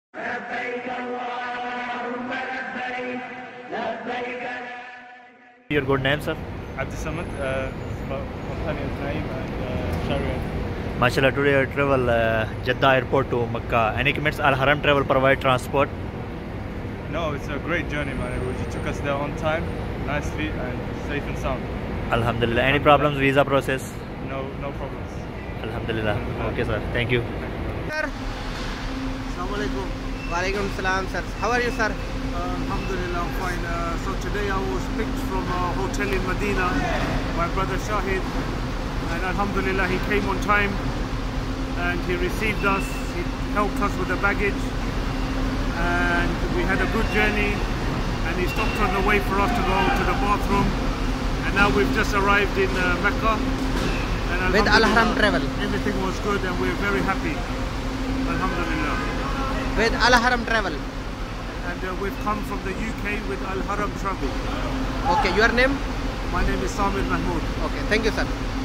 Your good name, sir? Abdul, companion name and Sharia. MashaAllah, today I travel Jeddah airport to Makkah. Any comments? Alharam travel provide transport? No, it's a great journey, man. You took us there on time, nicely and safe and sound. Alhamdulillah. Any problems? Visa process? No problems. Alhamdulillah. Okay, sir. Thank you. Sir. Assalamualaikum. Walaikum salam, sir. How are you, sir? Alhamdulillah, I'm fine. So today I was picked from a hotel in Medina, my brother Shahid, and Alhamdulillah he came on time and he received us, he helped us with the baggage, and we had a good journey, and he stopped on the way for us to go to the bathroom, and now we've just arrived in Mecca. And With Alharam travel? Everything was good and we're very happy. Alhamdulillah. With Alharam travel? And we've come from the UK with Alharam travel. Okay, your name? My name is Mahmood. Okay, thank you, sir.